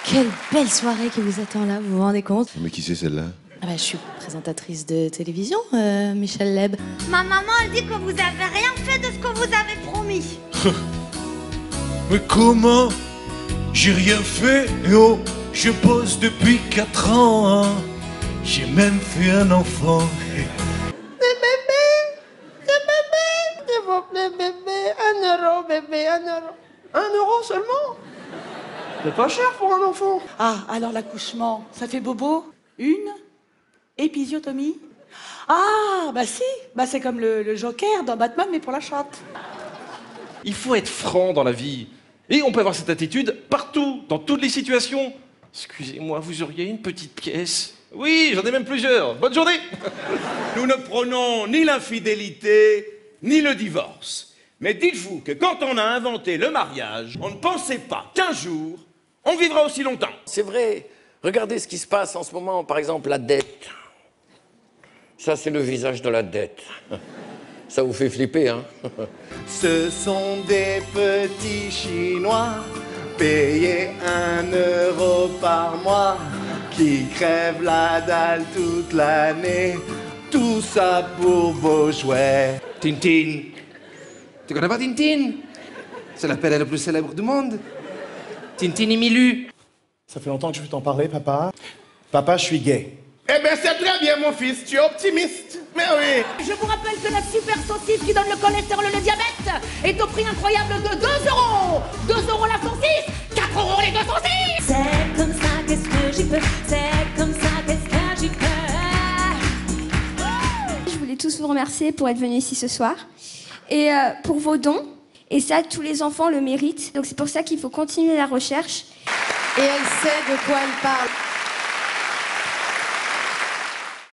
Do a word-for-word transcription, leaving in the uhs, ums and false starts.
Quelle belle soirée qui vous attend là, vous vous rendez compte? Mais qui c'est celle-là? Ah bah, je suis présentatrice de télévision, euh, Michel Leb. Ma maman, elle dit que vous avez rien fait de ce que vous avez promis. Mais comment? J'ai rien fait, et oh, je bosse depuis quatre ans, hein. J'ai même fait un enfant. C'est bébé, c'est bébé, s'il vous plaît, bébé, un euro, bébé, un euro. Un euro seulement? C'est pas cher pour un enfant. Ah, alors l'accouchement, ça fait bobo? Une épisiotomie? Ah, bah si, bah c'est comme le, le Joker dans Batman, mais pour la chatte. Il faut être franc dans la vie. Et on peut avoir cette attitude partout, dans toutes les situations. Excusez-moi, vous auriez une petite pièce? Oui, j'en ai même plusieurs. Bonne journée. Nous ne prenons ni l'infidélité, ni le divorce. Mais dites-vous que quand on a inventé le mariage, on ne pensait pas qu'un jour, on vivra aussi longtemps. C'est vrai. Regardez ce qui se passe en ce moment, par exemple, la dette. Ça, c'est le visage de la dette. Ça vous fait flipper, hein? Ce sont des petits Chinois payés un euro par mois qui crèvent la dalle toute l'année. Tout ça pour vos jouets. Tintin. Tu connais pas Tintin? C'est la pelle la plus célèbre du monde. Tintin et Milu. Ça fait longtemps que je veux t'en parler, papa. Papa, je suis gay. Eh bien, c'est très bien, mon fils. Tu es optimiste. Mais oui. Je vous rappelle que la super saucisse qui donne le cholestérol et le diabète est au prix incroyable de deux euros. deux euros la saucisse, quatre euros les deux saucisses. C'est comme ça, qu'est-ce que j'y peux? C'est comme ça, qu'est-ce que j'y peux? Je voulais tous vous remercier pour être venus ici ce soir et euh, pour vos dons. Et ça, tous les enfants le méritent. Donc c'est pour ça qu'il faut continuer la recherche. Et elle sait de quoi elle parle.